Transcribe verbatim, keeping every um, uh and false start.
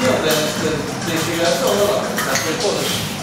Não, tem, tem, tem que chegar a essa hora lá. Tá foi toda.